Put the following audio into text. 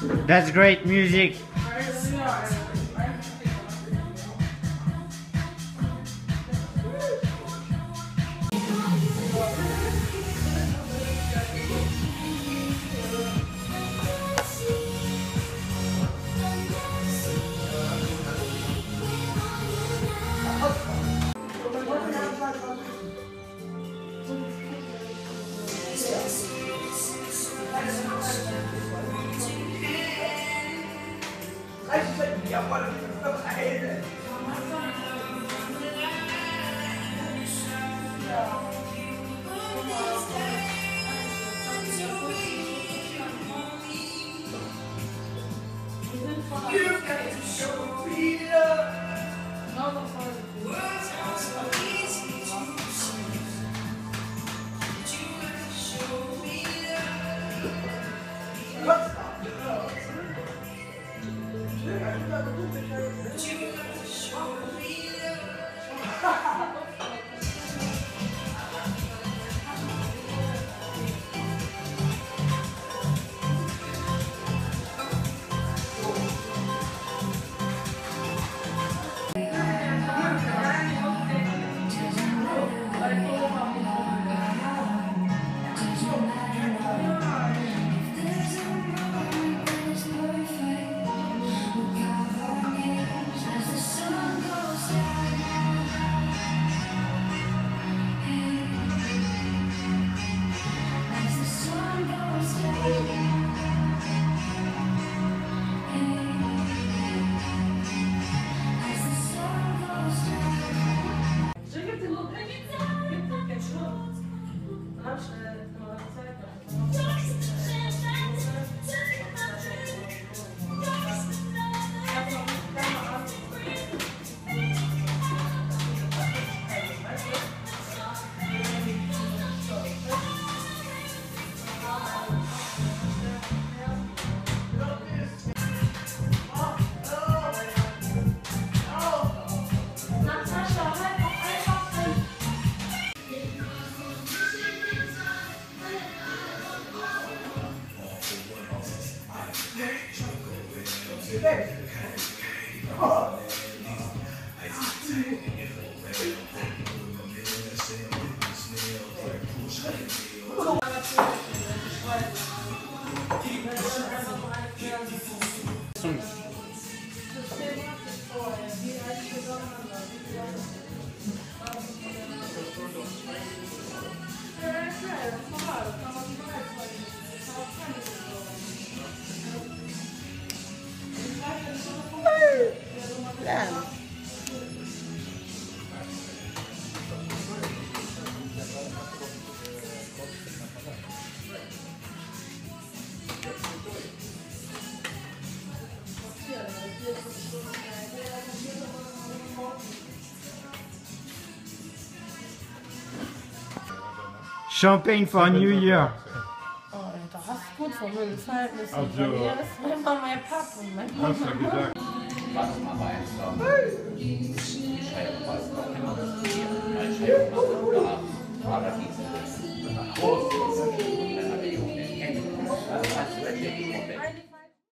That's great music. You've got to show me love. Words are so easy to say. You got to show me love. What's up, love? You got to show me love. Champagne for New Year. Oh, das ist gut von meinen Verhältnissen. Bei mir ist immer mein Papa und mein Mama. Hast du gesagt? Was mal bei uns da? Die Scheibe war es doch immer das Leben. Ein Scheibe war da. Aber diese große, und dann habe ich auch den Händen. Das hat wirklich